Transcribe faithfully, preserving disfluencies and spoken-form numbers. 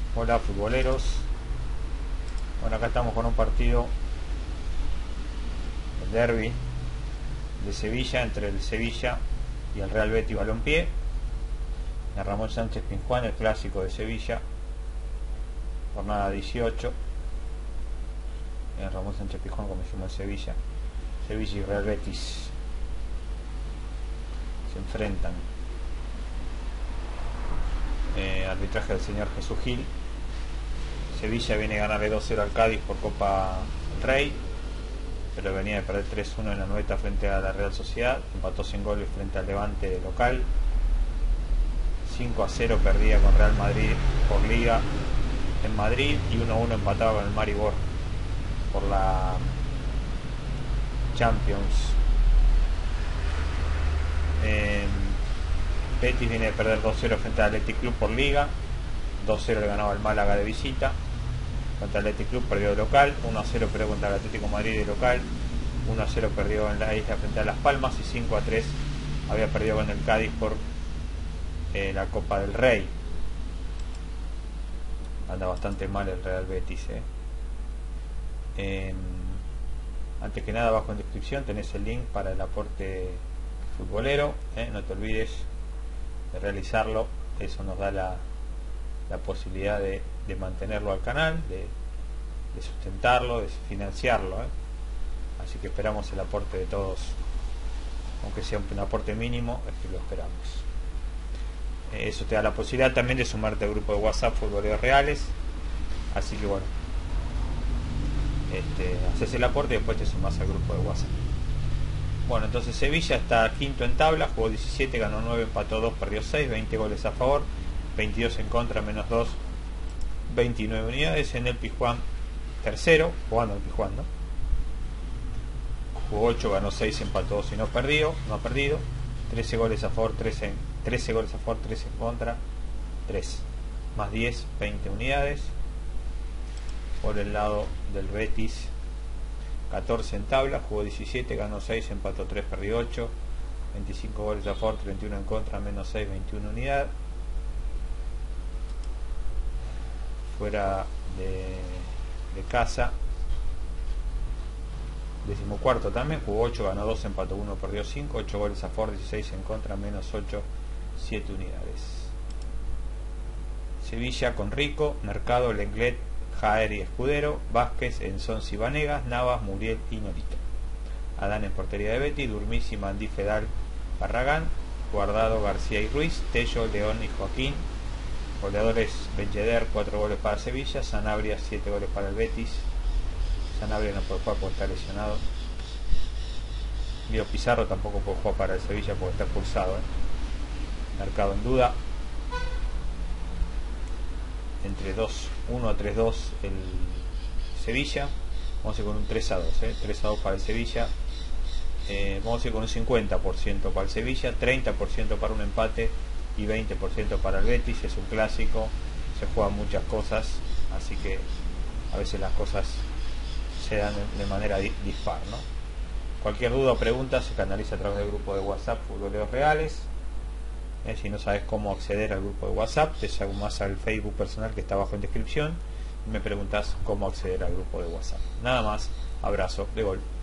Hola futboleros. Bueno, acá estamos con un partido, el derbi de Sevilla, entre el Sevilla y el Real Betis Balompié, en Ramón Sánchez Pizjuán, el clásico de Sevilla, jornada dieciocho, en Ramón Sánchez Pizjuán, como dijimos, en Sevilla. Sevilla y Real Betis se enfrentan. Eh, arbitraje del señor Jesús Gil. Sevilla viene a ganarle dos cero al Cádiz por Copa del Rey, pero venía de perder tres uno en la Anoeta frente a la Real Sociedad, empató sin goles frente al Levante local, cinco a cero perdía con Real Madrid por Liga en Madrid y uno a uno empataba con el Maribor por la Champions. Eh, Betis viene de perder dos cero frente al Athletic Club por Liga, dos cero le ganaba el Málaga de visita. Contra el Athletic Club perdió de local, uno a cero perdió contra el Atlético de Madrid de local, uno a cero perdió en la isla frente a Las Palmas y cinco a tres había perdido con el Cádiz por eh, la Copa del Rey. Anda bastante mal el Real Betis. Eh. Eh, antes que nada, abajo en descripción tenés el link para el aporte futbolero. Eh. No te olvides de realizarlo, eso nos da la, la posibilidad de de mantenerlo al canal, de, de sustentarlo, de financiarlo, ¿eh? Así que esperamos el aporte de todos, aunque sea un aporte mínimo, es que lo esperamos. Eh, eso te da la posibilidad también de sumarte al grupo de WhatsApp Futboleros Reales, así que bueno, este, haces el aporte y después te sumas al grupo de WhatsApp. Bueno, entonces Sevilla está quinto en tabla, jugó diecisiete, ganó nueve, empató dos, perdió seis, veinte goles a favor, veintidós en contra, menos dos, veintinueve unidades. En el Pizjuán tercero, jugando el Pizjuán, ¿no? Jugó ocho, ganó seis, empató dos y no perdió, no ha perdido. trece goles a favor, trece, trece goles a favor, trece en contra, tres más diez, veinte unidades. Por el lado del Betis, catorce en tabla, jugó diecisiete, ganó seis, empató tres, perdió ocho, veinticinco goles a favor, treinta y uno en contra, menos seis, veintiuna unidades. Fuera de, de casa, decimocuarto también, jugó ocho, ganó dos, empató uno, perdió cinco, ocho goles a favor, dieciséis en contra, menos ocho, siete unidades. Sevilla con Rico, Mercado, Lenglet, Jaer y Escudero, Vázquez, Ensons y Vanegas, Navas, Muriel y Norito. Adán en portería de Betis, Durmisi, Mandí, Fedal, Barragán, Guardado, García y Ruiz, Tello, León y Joaquín. Goleadores: Benjeder, cuatro goles para Sevilla, Sanabria, siete goles para el Betis. Sanabria no puede jugar porque está lesionado. Guido Pizarro tampoco puede jugar para el Sevilla porque está expulsado. ¿eh? Mercado en duda. Entre dos uno a tres dos el Sevilla. Vamos a ir con un tres a dos. ¿eh? tres a dos para el Sevilla. Eh, vamos a ir con un cincuenta por ciento para el Sevilla, treinta por ciento para un empate y veinte por ciento para el Betis. Es un clásico, se juegan muchas cosas, así que a veces las cosas se dan de manera dispar, ¿no? Cualquier duda o pregunta se canaliza a través del grupo de WhatsApp Futboleros Reales. Eh, si no sabes cómo acceder al grupo de WhatsApp, te sumás al Facebook personal que está abajo en descripción y me preguntas cómo acceder al grupo de WhatsApp. Nada más, abrazo de gol.